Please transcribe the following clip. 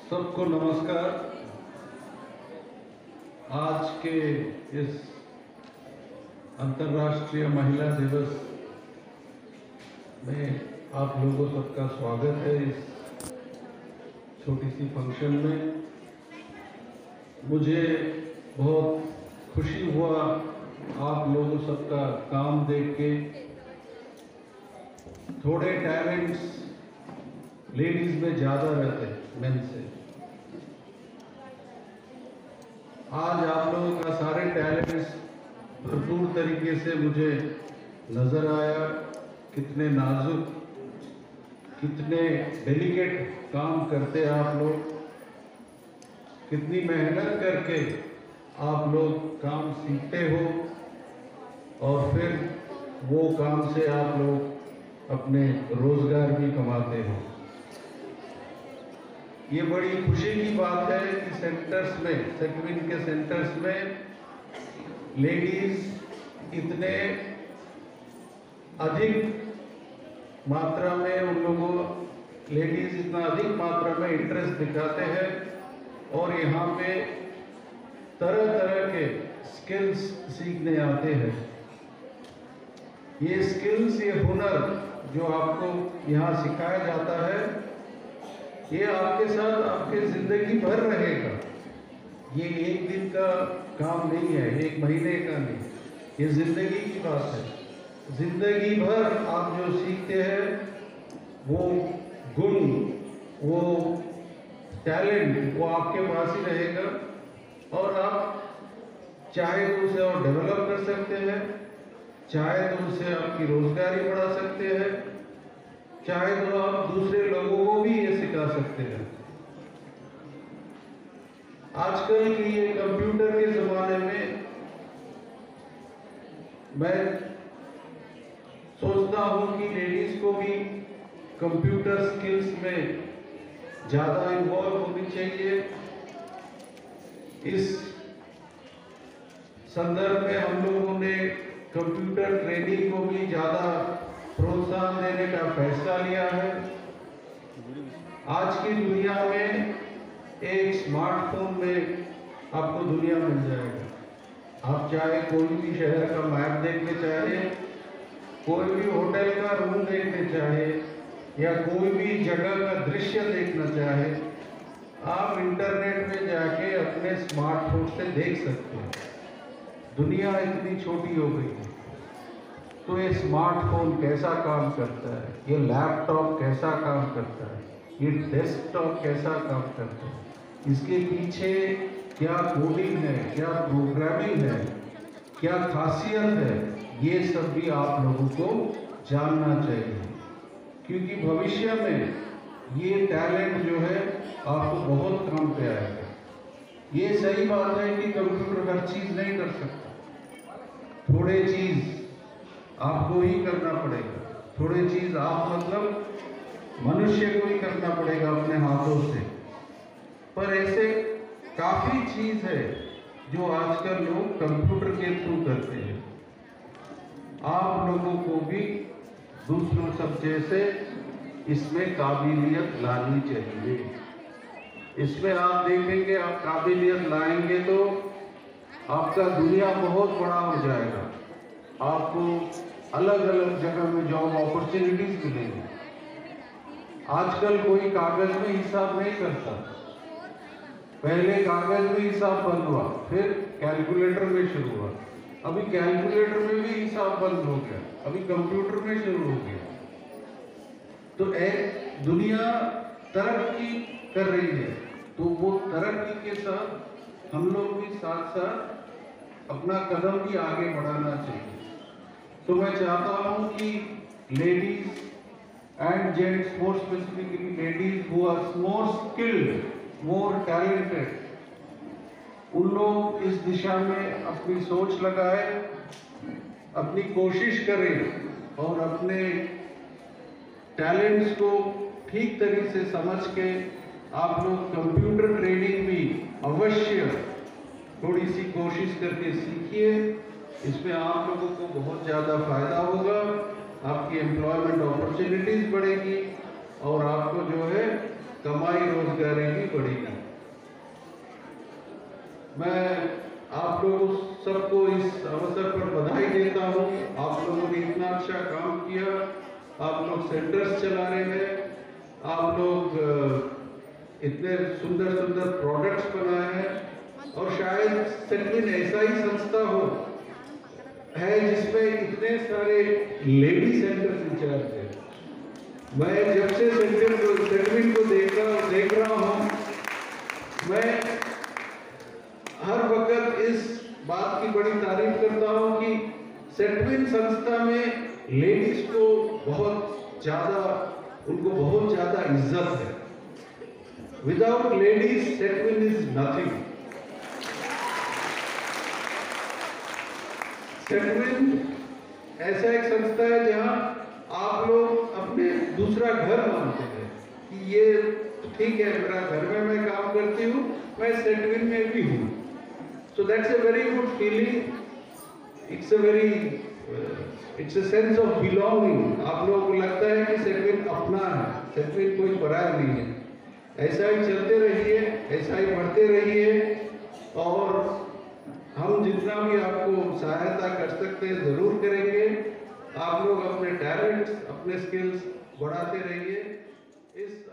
सबको नमस्कार। आज के इस अंतर्राष्ट्रीय महिला दिवस में आप लोगों सबका स्वागत है। इस छोटी सी फंक्शन में मुझे बहुत खुशी हुआ आप लोगों सबका काम देख के। थोड़े टैलेंट्स लेडीज में ज़्यादा रहते हैं मेन से। आज आप लोगों का सारे टैलेंट्स भरपूर तरीके से मुझे नज़र आया। कितने नाजुक, कितने डेलिकेट काम करते हैं आप लोग, कितनी मेहनत करके आप लोग काम सीखते हो और फिर वो काम से आप लोग अपने रोजगार भी कमाते हो। ये बड़ी खुशी की बात है कि सेंटर्स में, सेक्विन के सेंटर्स में लेडीज इतने अधिक मात्रा में लेडीज इतना अधिक मात्रा में इंटरेस्ट दिखाते हैं और यहाँ पे तरह तरह के स्किल्स सीखने आते हैं। ये स्किल्स, ये हुनर जो आपको यहाँ सिखाया जाता है, ये आपके साथ आपके जिंदगी भर रहेगा। ये एक दिन का काम नहीं है, एक महीने का नहीं, ये जिंदगी की बात है। जिंदगी भर आप जो सीखते हैं वो गुण, वो टैलेंट, वो आपके पास ही रहेगा और आप चाहे तो उसे और डेवलप कर सकते हैं, चाहे तो उसे आपकी रोजगारी बढ़ा सकते हैं, चाहे तो आप दूसरे लोगों को भी ये सिखा सकते हैं। आजकल की ये कंप्यूटर के ज़माने में मैं सोचता हूँ कि लेडीज को भी कंप्यूटर स्किल्स में ज़्यादा इन्वॉल्व होनी चाहिए। इस संदर्भ में हम लोगों ने कंप्यूटर ट्रेनिंग को भी ज़्यादा प्रोत्साहन देने का फैसला लिया है। आज की दुनिया में एक स्मार्टफोन में आपको दुनिया मिल जाएगा। आप चाहे कोई भी शहर का मैप देखने चाहे, कोई भी होटल का रूम देखने चाहे या कोई भी जगह का दृश्य देखना चाहे, आप इंटरनेट में जाके अपने स्मार्टफोन से देख सकते हैं। दुनिया इतनी छोटी हो गई है, तो ये स्मार्टफोन कैसा काम करता है, ये लैपटॉप कैसा काम करता है, ये डेस्कटॉप कैसा काम करता है, इसके पीछे क्या कोडिंग है, क्या प्रोग्रामिंग है, क्या खासियत है, ये सब भी आप लोगों को जानना चाहिए। क्योंकि भविष्य में ये टैलेंट जो है आपको बहुत काम पे आएगा। ये सही बात है कि कंप्यूटर हर चीज़ नहीं कर सकता, थोड़े चीज़ आपको ही करना पड़ेगा। थोड़े चीज़ आप मतलब मनुष्य को ही करना पड़ेगा अपने हाथों से। पर ऐसे काफ़ी चीज़ है जो आजकल लोग कंप्यूटर के थ्रू करते हैं। आप लोगों को भी दूसरों सब जैसे इसमें काबिलियत लानी चाहिए। इसमें आप देखेंगे, आप काबिलियत लाएंगे तो आपका दुनिया बहुत बड़ा हो जाएगा। आपको अलग अलग जगह में जॉब अपॉर्चुनिटीज मिलेंगी। आजकल कोई कागज में हिसाब नहीं करता। पहले कागज में हिसाब बंद हुआ, फिर कैलकुलेटर में शुरू हुआ, अभी कैलकुलेटर में भी हिसाब बंद हो गया, अभी कंप्यूटर में शुरू हो गया। तो एक दुनिया तरक्की कर रही है, तो वो तरक्की के साथ हम लोग भी साथ साथ अपना कदम भी आगे बढ़ाना चाहिए। तो मैं चाहता हूँ कि ladies and gents, more specifically ladies who are more skilled, more talented, उन लोग इस दिशा में अपनी सोच लगाए, अपनी कोशिश करें और अपने टैलेंट्स को ठीक तरीके से समझ के आप लोग कंप्यूटर ट्रेनिंग भी अवश्य थोड़ी सी कोशिश करके सीखिए। इसमें आप लोगों को बहुत ज़्यादा फायदा होगा, आपकी एम्प्लॉयमेंट अपॉर्चुनिटीज़ बढ़ेगी और आपको जो है कमाई रोजगारी भी बढ़ेगी। मैं आप लोगों सबको इस अवसर पर बधाई देता हूँ। आप लोगों ने इतना अच्छा काम किया, आप लोग सेंटर्स चला रहे हैं, आप लोग इतने सुंदर सुंदर प्रोडक्ट्स बनाए हैं, और शायद सेटविन ऐसा ही संस्था हो है जिसमें इतने सारे लेडी सेंटर्स इंचार्ज है। मैं जब से सेटविन को देख रहा हूँ, मैं हर वक्त इस बात की बड़ी तारीफ करता हूँ कि सेटविन संस्था में लेडीज को उनको बहुत ज्यादा इज्जत है। Without ladies SETWIN is nothing. SETWIN ऐसा एक संस्था है जहां आप लोग अपने दूसरा घर मानते हैं कि ये ठीक है, मेरा घर में मैं काम करती हूँ, मैं सेटविन में भी हूँ। So that's a very good feeling. It's a sense of belonging. आप लोगों को लगता है कि सेटविन अपना है, सेटविन कोई पराया नहीं है। ऐसा ही चलते रहिए, ऐसा ही बढ़ते रहिए, और हम जितना भी आपको सहायता कर सकते हैं जरूर करेंगे। आप लोग अपने टैलेंट्स, अपने स्किल्स बढ़ाते रहिए। इस